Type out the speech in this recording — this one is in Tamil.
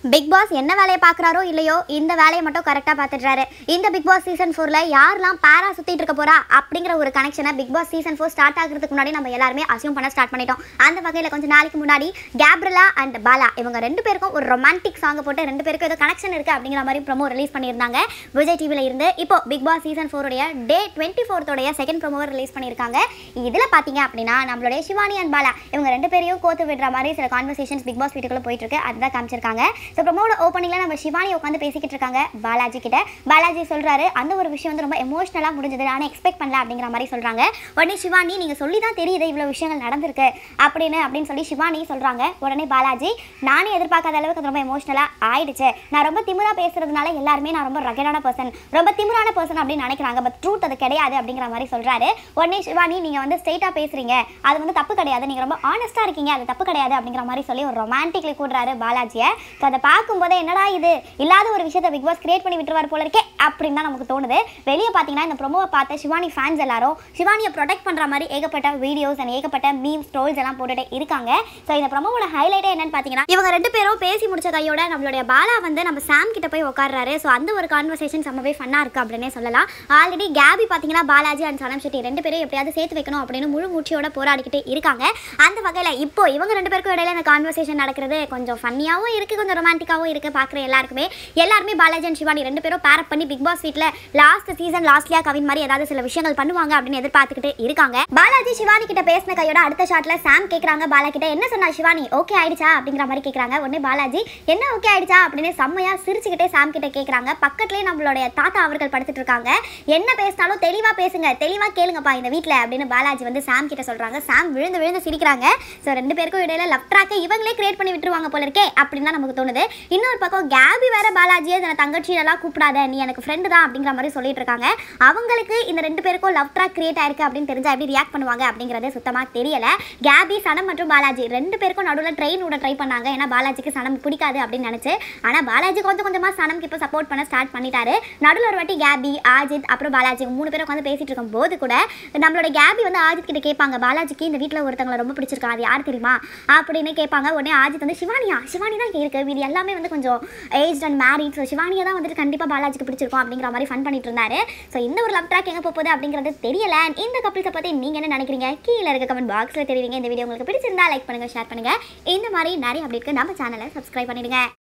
பிக் பாஸ் என்ன வேலையை பார்க்குறாரோ இல்லையோ இந்த வேலையை மட்டும் கரெக்டாக பார்த்துடுறாரு. இந்த பிக் பாஸ் சீசன் 4ல யாரெல்லாம் பேரா சுற்றிட்டு இருக்க போறா அப்படிங்கிற ஒரு கனெக்ஷனை பிக் பாஸ் சீசன் 4 ஸ்டார்ட் ஆகிறதுக்கு முன்னாடி நம்ம எல்லாருமே அசியூம் பண்ண ஸ்டார்ட் பண்ணிட்டோம். அந்த வகையில் கொஞ்சம் நாளைக்கு முன்னாடி கேப்ரிலா அண்ட் பாலா இவங்க ரெண்டு பேருக்கும் ஒரு ரொமான்டிக் சாங்கை போட்டு ரெண்டு பேருக்கும் ஏதோ கனெக்ஷன் இருக்குது அப்படிங்கிற மாதிரி ப்ரோமோ ரிலீஸ் பண்ணியிருந்தாங்க விஜய் டிவியில் இருந்து. இப்போ Bigg Boss season 4 day 24 second ப்ரோமோவை ரிலீஸ் பண்ணியிருக்காங்க. இதில் பார்த்தீங்க அப்படின்னா நம்மளுடைய சிவானி அண்ட் பாலா இவங்க ரெண்டு பேரையும் கோத்து விடுற மாதிரி சில கான்வர்சேஷன்ஸ் பிக் பாஸ் வீட்டுக்குள்ளே போயிட்டு இருக்கு. அதுதான் காமிச்சிருக்காங்க. ஸோ ப்ரோமோட ஓப்பனிங்ல நம்ம சிவானி உட்காந்து பேசிக்கிட்டு இருக்காங்க பாலாஜி கிட்ட. பாலாஜி சொல்றாரு அந்த ஒரு விஷயம் வந்து ரொம்ப எமோஷனலாக முடிஞ்சது, நான் எக்ஸ்பெக்ட் பண்ணல அப்படிங்கிற மாதிரி சொல்றாங்க. உடனே சிவானி நீங்க சொல்லி தான் தெரியுது இவ்வளோ விஷயங்கள் நடந்திருக்கு அப்படின்னு சொல்லி சிவானி சொல்றாங்க. உடனே பாலாஜி நானே எதிர்பார்க்காத அளவுக்கு ரொம்ப எமோஷனலா ஆயிடுச்சு, நான் ரொம்ப திமிரா பேசுறதுனால எல்லாருமே நான் ரொம்ப ரகடான பர்சன், ரொம்ப திமிரான பர்சன் அப்படின்னு நினைக்கிறாங்க, பட் ட்ரூத் அது கிடையாது அப்படிங்கிற மாதிரி சொல்றாரு. உடனே சிவானி நீங்க வந்து ஸ்ட்ரெயிட்டா பேசுறீங்க, அது வந்து தப்பு கிடையாது, நீங்க ரொம்ப ஆனஸ்டா இருக்கீங்க, அது தப்பு கிடையாது அப்படிங்கிற மாதிரி சொல்லி ஒரு ரொமான்டிக்லி கூடுறாரு பாலாஜியை. அதை பார்க்கும்போதே என்னடா இது இல்லாத ஒரு விஷயத்தை பிக் பாஸ் கிரியேட் பண்ணி விட்டுருவார் போல இருக்கே அப்படின்னு தான் நமக்கு தோணுது. வெளியே பார்த்தீங்கன்னா இந்த ப்ரோமோவை பார்த்த சிவானி ஃபேன்ஸ் எல்லாரும் சிவானியை ப்ரொடெக்ட் பண்ணுற மாதிரி ஏகப்பட்ட வீடியோஸ் அண்ட் ஏகப்பட்ட மீம்ஸ் ட்ரோல்ஸ் எல்லாம் போட்டுட்டு இருக்காங்க. ஸோ இந்த ப்ரோமோவோட ஹைலைட்டே என்னன்னு பார்த்தீங்கன்னா இவங்க ரெண்டு பேரும் பேசி முடிச்ச கையோட நம்மளுடைய பாலா வந்து நம்ம சாம் கிட்ட போய் உட்கார்றாரு. ஸோ அந்த ஒரு கான்வர்சேஷன் ரொம்பவே ஃபன்னாக இருக்குது அப்படின்னே சொல்லலாம். ஆல்ரெடி கேபி பார்த்தீங்கன்னா பாலாஜி அண்ட் சனம் ஷெட்டி ரெண்டு பேரும் எப்படியாவது சேர்த்து வைக்கணும் அப்படின்னு முழு மூச்சியோட போராடிக்கிட்டு இருக்காங்க. அந்த வகையில் இப்போ இவங்க ரெண்டு பேருக்கும் இடையில இந்த கான்வர்சேஷன் நடக்கிறது கொஞ்சம் ஃபன்னியாகவும் இருக்குது, கொஞ்சம் ரொமான்டிக்காகவும் இருக்குது. பார்க்குற எல்லாருமே பாலாஜி அண்ட் சிவானி ரெண்டு பேரும் பேரப் பண்ணி பிக் பாஸ் வீட்டில் லாஸ்ட் சீசன் லாஸ்ட்லியா கவின் மாதிரி ஏதாவது சில விஷயங்கள் பண்ணுவாங்க அப்படின்னு எதிர்பார்த்துக்கிட்டு இருக்காங்க. பாலாஜி சிவானி கிட்ட பேசின கையோட அடுத்த ஷாட்ல சாம் கேட்குறாங்க பாலா கிட்ட என்ன சொன்னா சிவானி ஓகே ஆயிடுச்சா அப்படிங்கிற மாதிரி கேட்குறாங்க. உடனே பாலாஜி என்ன ஓகே ஆயிடுச்சா அப்படின்னு செம்மையா சிரிச்சுக்கிட்டே சாம் கிட்ட கேட்குறாங்க. பக்கத்துலேயே நம்மளுடைய தாத்தா அவர்கள் படுத்துட்டு இருக்காங்க. என்ன பேசினாலும் தெளிவாக பேசுங்க, தெளிவாக கேளுங்கப்பா இந்த வீட்டில் அப்படின்னு பாலாஜி வந்து சாம் கிட்ட சொல்றாங்க. சாம் விழுந்து விழுந்து சிரிக்கிறாங்க. ஸோ ரெண்டு பேருக்கும் இடையில லவ் ட்ராக்கை இவங்களே கிரியேட் பண்ணி விட்டுருவாங்க போல இருக்கே அப்படின்னு தான் நமக்கு தோணுது. இன்னொரு பக்கம் கேபி வேற பாலாஜியை தன தங்கச்சியெல்லாம் கூப்பிடாத, நீ எனக்கு ஃப்ரெண்டு தான் அப்படிங்கிற மாதிரி சொல்லிட்டு இருக்காங்க. அவங்களுக்கு இந்த ரெண்டு பேருக்கும் லவ் ட்ராக் கிரியேட் ஆயிருக்கு அப்படின்னு தெரிஞ்சா எப்படி ரியாக்ட் பண்ணுவாங்க அப்படிங்கிறது சுத்தமாக தெரியல. கேபி சனம் மற்றும் பாலாஜி ரெண்டு பேருக்கும் நடுவில் ட்ரெயின் விட ட்ரை பண்ணாங்க, ஏன்னா பாலாஜிக்கு சனம் பிடிக்காது அப்படின்னு நினைச்சு. ஆனால் பாலாஜி கொஞ்சம் கொஞ்சமாக சனம்க்கு இப்போ சப்போர்ட் பண்ண ஸ்டார்ட் பண்ணிட்டாரு. நடுவில் ஒரு வாட்டி கேபி ஆஜித் அப்புறம் பாலாஜி மூணு பேரும் உட்காந்து பேசிட்டு இருக்கும் போது கூட நம்மளோட கேபி வந்து ஆஜித் கிட்ட கேட்பாங்க பாலாஜிக்கு இந்த வீட்டில் ஒருத்தவங்களை ரொம்ப பிடிச்சிருக்கா அது யார் தெரியுமா அப்படின்னு கேட்பாங்க. உடனே ஆஜித் வந்து சிவானி தான் இருக்கு, இது எல்லாமே வந்து கொஞ்சம் ஏஜ் அண்ட் மேரிட், ஸோ சிவானியை தான் வந்துட்டு கண்டிப்பாக பாலாஜிக்கு பிடிச்சிருக்கும் அப்படிங்கிற மாதிரி ஃபன் பண்ணிட்டு இருந்தாரு. ஸோ இந்த ஒரு லவ் ட்ராக் எங்கே போகுது அப்படிங்கிறது தெரியல. இந்த கப்பிள்ஸை பற்றி நீங்கள் என்ன நினைக்கிறீங்க கீழே இருக்க கமெண்ட் பாக்ஸில் தெரிவிங்க. இந்த வீடியோ உங்களுக்கு பிடிச்சிருந்தா லைக் பண்ணுங்கள், ஷேர் பண்ணுங்கள். இந்த மாதிரி நிறைய அப்படி இருக்கு நம்ம சேனலை சப்ஸ்கிரைப் பண்ணிடுங்க.